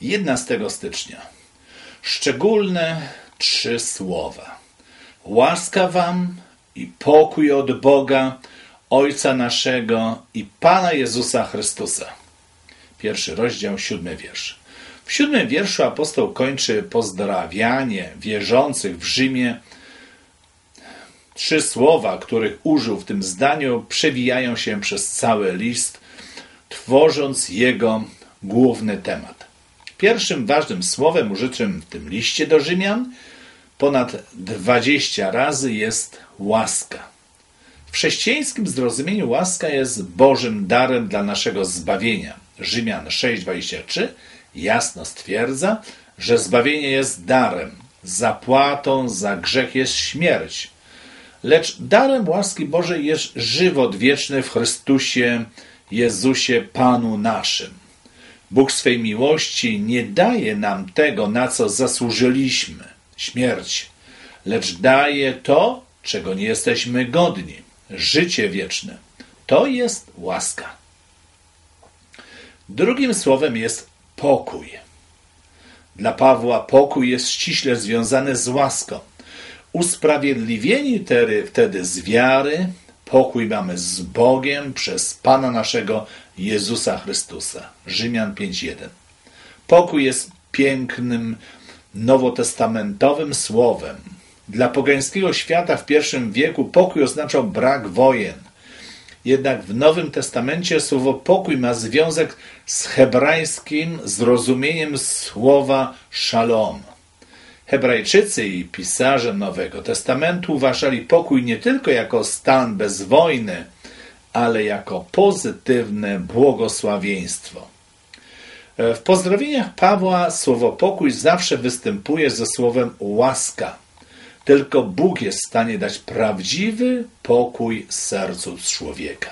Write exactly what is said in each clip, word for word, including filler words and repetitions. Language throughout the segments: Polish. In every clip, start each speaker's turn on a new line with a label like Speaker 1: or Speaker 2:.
Speaker 1: jedenastego stycznia. Szczególne trzy słowa. Łaska wam i pokój od Boga, Ojca naszego i Pana Jezusa Chrystusa. Pierwszy rozdział, siódmy wiersz. W siódmym wierszu apostoł kończy pozdrawianie wierzących w Rzymie. Trzy słowa, których użył w tym zdaniu, przewijają się przez cały list, tworząc jego główny temat. Pierwszym ważnym słowem użytym w tym liście do Rzymian ponad dwadzieścia razy jest łaska. W chrześcijańskim zrozumieniu łaska jest Bożym darem dla naszego zbawienia. Rzymian sześć dwadzieścia trzy jasno stwierdza, że zbawienie jest darem. Zapłatą za grzech jest śmierć. Lecz darem łaski Bożej jest żywot wieczny w Chrystusie Jezusie Panu naszym. Bóg swej miłości nie daje nam tego, na co zasłużyliśmy, śmierć, lecz daje to, czego nie jesteśmy godni, życie wieczne. To jest łaska. Drugim słowem jest pokój. Dla Pawła pokój jest ściśle związany z łaską. Usprawiedliwieni wtedy z wiary, pokój mamy z Bogiem przez Pana naszego Jezusa Chrystusa. Rzymian pięć jeden. Pokój jest pięknym, nowotestamentowym słowem. Dla pogańskiego świata w pierwszym wieku pokój oznaczał brak wojen. Jednak w Nowym Testamencie słowo pokój ma związek z hebrajskim zrozumieniem słowa szalom. Hebrajczycy i pisarze Nowego Testamentu uważali pokój nie tylko jako stan bez wojny, ale jako pozytywne błogosławieństwo. W pozdrowieniach Pawła słowo pokój zawsze występuje ze słowem łaska. Tylko Bóg jest w stanie dać prawdziwy pokój sercu człowieka.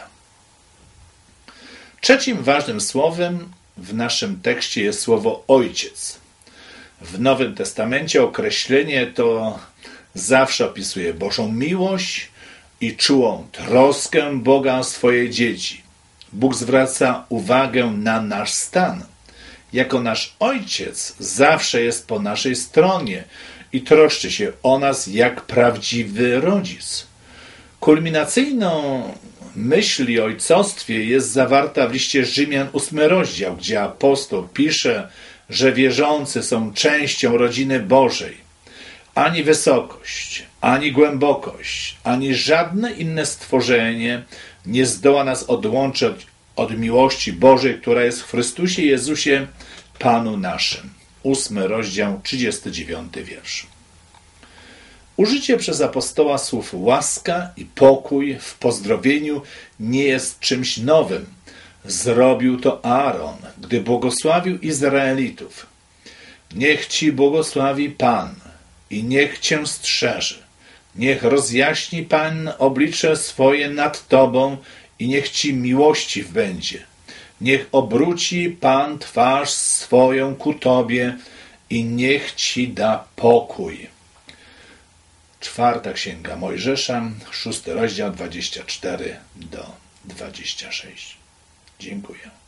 Speaker 1: Trzecim ważnym słowem w naszym tekście jest słowo ojciec. W Nowym Testamencie określenie to zawsze opisuje Bożą miłość i czułą troskę Boga o swoje dzieci. Bóg zwraca uwagę na nasz stan. Jako nasz ojciec zawsze jest po naszej stronie i troszczy się o nas jak prawdziwy rodzic. Kulminacyjną myśl o ojcostwie jest zawarta w liście Rzymian ósmy rozdział, gdzie apostoł pisze, że wierzący są częścią rodziny Bożej. Ani wysokość, ani głębokość, ani żadne inne stworzenie nie zdoła nas odłączyć od miłości Bożej, która jest w Chrystusie Jezusie, Panu naszym. Ósmy rozdział, trzydziesty dziewiąty wiersz. Użycie przez apostoła słów łaska i pokój w pozdrowieniu nie jest czymś nowym. Zrobił to Aaron, gdy błogosławił Izraelitów. Niech ci błogosławi Pan i niech cię strzeże. Niech rozjaśni Pan oblicze swoje nad tobą i niech ci miłościw będzie. Niech obróci Pan twarz swoją ku tobie i niech ci da pokój. Czwarta Księga Mojżesza, szósty rozdział, dwadzieścia cztery do dwudziestego szóstego. Dziękuję.